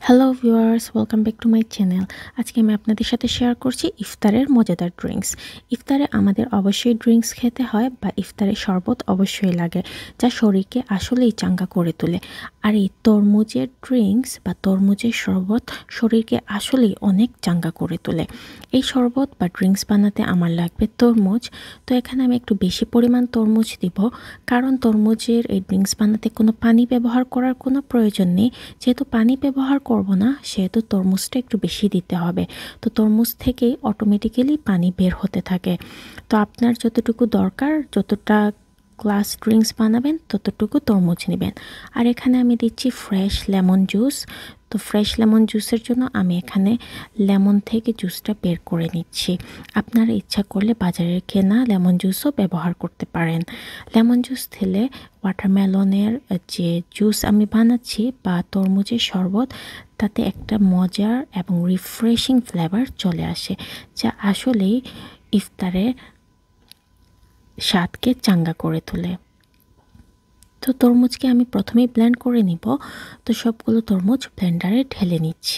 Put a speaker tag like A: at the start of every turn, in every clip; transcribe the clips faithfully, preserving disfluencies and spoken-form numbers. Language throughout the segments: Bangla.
A: Hello viewers, welcome back to my channel. আজকে আমি আপনাদের সাথে শেয়ার করছি ইফতারের মজাদার ড্রিঙ্কস। ইফতারে আমাদের অবশ্যই ড্রিঙ্কস খেতে হয় বা ইফতারে শরবত অবশ্যই লাগে, যা শরীরকে আসলেই চাঙ্গা করে তোলে। আর এই তরমুজের ড্রিঙ্কস বা তরমুজের শরবত শরীরকে আসলেই অনেক চাঙ্গা করে তোলে। এই শরবত বা ড্রিঙ্কস বানাতে আমার লাগবে তরমুজ। তো এখানে আমি একটু বেশি পরিমাণ তরমুজ দিব, কারণ তরমুজের এই ড্রিঙ্কস বানাতে কোনো পানি ব্যবহার করার কোনো প্রয়োজন নেই। যেহেতু পানি ব্যবহার করব না, সেহেতু তরমুজটা একটু বেশি দিতে হবে। তো তরমুজ থেকেই অটোমেটিক্যালি পানি বের হতে থাকে। তো আপনার যতটুকু দরকার, যতটা গ্লাস ড্রিঙ্কস বানাবেন ততটুকু তরমুজ নেবেন। আর এখানে আমি দিচ্ছি ফ্রেশ লেমন জুস। তো ফ্রেশ লেমন জুসের জন্য আমি এখানে লেমন থেকে জুসটা বের করে নিচ্ছি। আপনারা ইচ্ছা করলে বাজারের কেনা লেমন জুসও ব্যবহার করতে পারেন। লেমন জুস দিলে ওয়াটারমেলনের যে জুস আমি বানাচ্ছি বা তরমুজের শরবত, তাতে একটা মজার এবং রিফ্রেশিং ফ্লেভার চলে আসে, যা আসলেই ইফতারে স্বাদকে চাঙ্গা করে তোলে। তো তরমুজকে আমি প্রথমেই ব্লেন্ড করে নিব। তো সবগুলো তরমুজ ব্লেন্ডারে ঢেলে নিচ্ছি।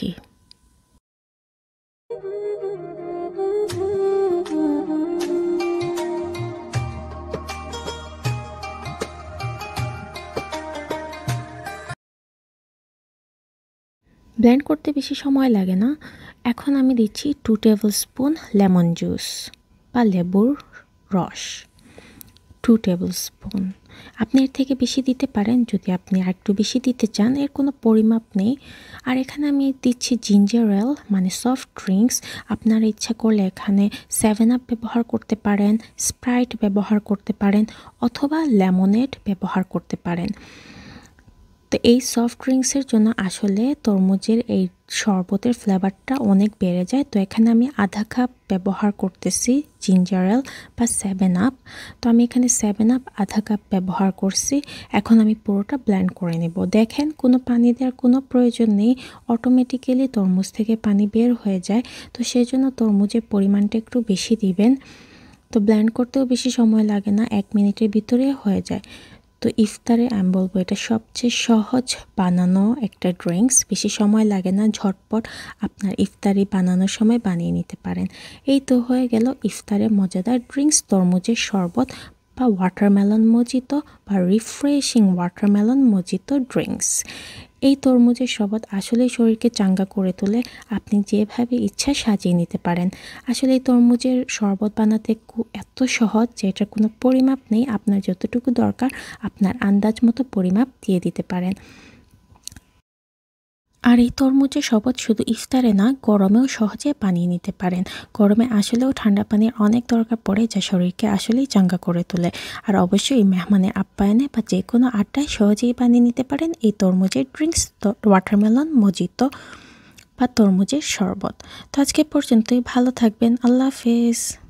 A: ব্লেন্ড করতে বেশি সময় লাগে না। এখন আমি দিচ্ছি two tablespoon lemon juice বা লেবুর রস। Two tablespoon. আপনি এর থেকে বেশি দিতে পারেন যদি আপনি আর একটু বেশি দিতে চান, এর কোনো পরিমাপ নেই। আর এখানে আমি দিচ্ছি জিঞ্জার এল মানে সফট ড্রিঙ্কস। আপনারা ইচ্ছা করলে এখানে সেভেন আপ ব্যবহার করতে পারেন, স্প্রাইট ব্যবহার করতে পারেন, অথবা লেমনেড ব্যবহার করতে পারেন। তো এই সফট ড্রিঙ্কসের জন্য আসলে তরমুজের এই শরবতের ফ্লেভারটা অনেক বেড়ে যায়। তো এখানে আমি আধা কাপ ব্যবহার করতেছি জিঞ্জার এল বা সেভেন আপ। তো আমি এখানে সেভেন আপ আধা কাপ ব্যবহার করছি। এখন আমি পুরোটা ব্লেন্ড করে নেব। দেখেন, কোনো পানি দেওয়ার কোনো প্রয়োজন নেই, অটোমেটিক্যালি তরমুজ থেকে পানি বের হয়ে যায়। তো সেই জন্য তরমুজের পরিমাণটা একটু বেশি দিবেন। তো ব্লেন্ড করতেও বেশি সময় লাগে না, এক মিনিটের ভিতরে হয়ে যায়। তো ইফতারে আমি বলবো এটা সবচেয়ে সহজ বানানো একটা ড্রিঙ্কস। বেশি সময় লাগে না, ঝটপট আপনার ইফতারি বানানোর সময় বানিয়ে নিতে পারেন। এই তো হয়ে গেল ইফতারে মজাদার ড্রিঙ্কস তরমুজের শরবত বা ওয়াটারমেলন মজিতো বা রিফ্রেশিং ওয়াটারমেলন মজিতো ড্রিঙ্কস। এই তরমুজের শরবত আসলেই শরীরকে চাঙ্গা করে তোলে। আপনি যেভাবে ইচ্ছা সাজিয়ে নিতে পারেন। আসলে এই তরমুজের শরবত বানাতে এত সহজ যে এটার কোনো পরিমাপ নেই। আপনার যতটুকু দরকার আপনার আন্দাজ মতো পরিমাপ দিয়ে দিতে পারেন। আর এই তরমুজের শরবত শুধু ইফতারে না, গরমেও সহজে বানিয়ে নিতে পারেন। গরমে আসলেও ঠান্ডা পানির অনেক দরকার পড়ে, যা শরীরকে আসলেই চাঙ্গা করে তোলে। আর অবশ্যই মেহমানের আপ্যায়নে বা যে কোনো আড্ডায় সহজেই বানিয়ে নিতে পারেন এই তরমুজের ড্রিঙ্কস, ওয়াটারমেলন মজিতো বা তরমুজের শরবত। তো আজকে পর্যন্তই, ভালো থাকবেন। আল্লাহ হাফেজ।